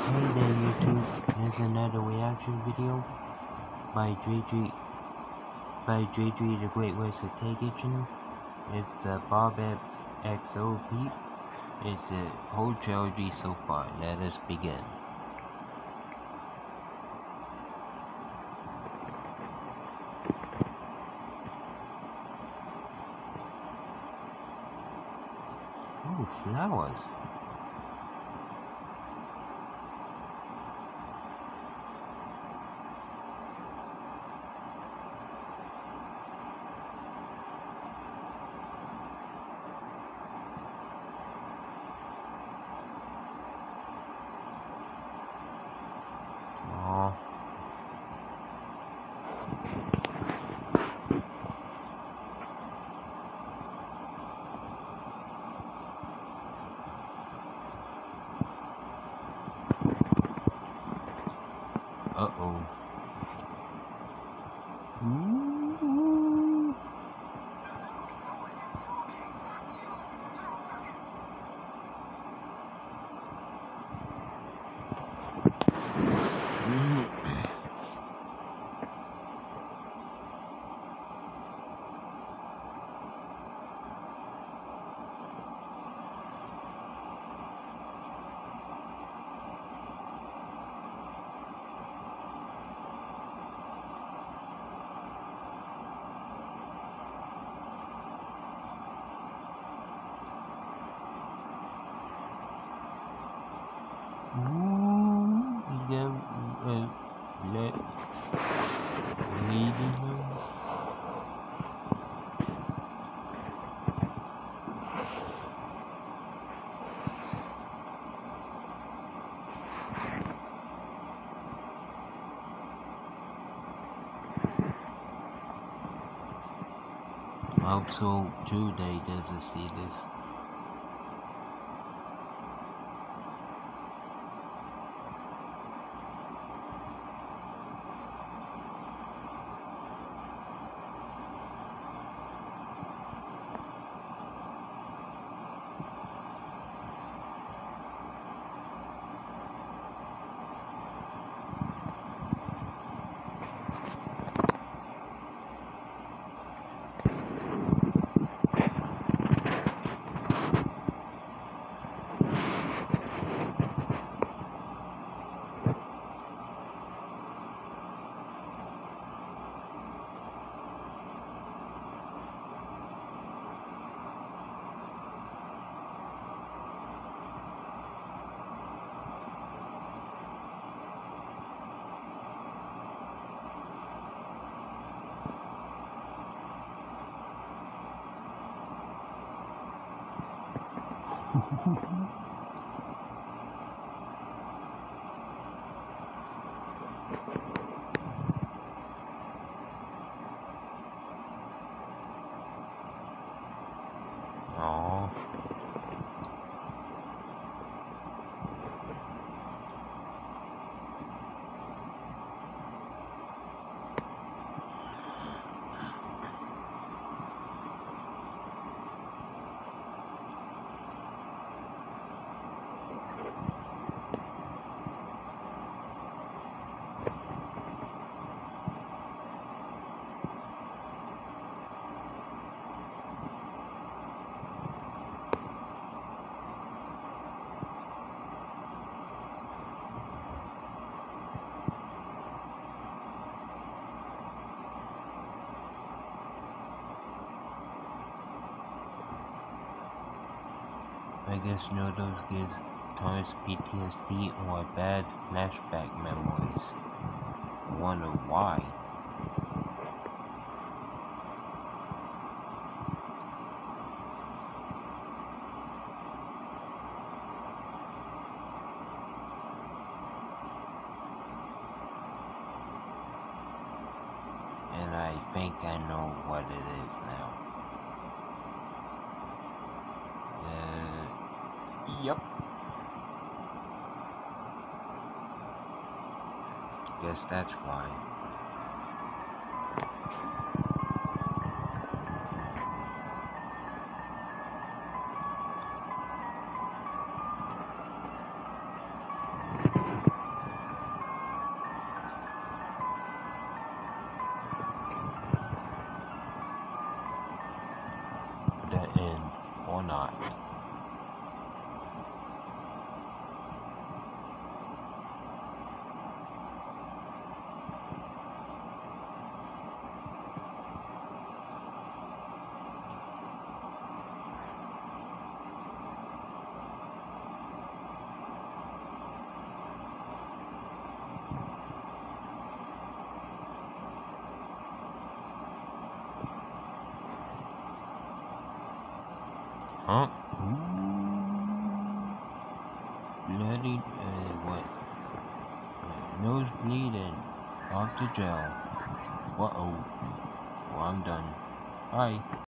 Hey there YouTube, here's another reaction video by JJ the Great Western Tay Kitchen. It's the Bob XO Peep. It's the whole trilogy so far. Let us begin. Oh, flowers. Aww. Uh-oh. Ooh. I hope so too that he doesn't see this. Aww. I guess those gives Thomas PTSD or bad flashback memories. I wonder why. And I think I know what it is now. Yep. Guess that's why. Huh? Bloody, what? Nosebleed and off to jail. Uh-oh. Well, I'm done. Bye.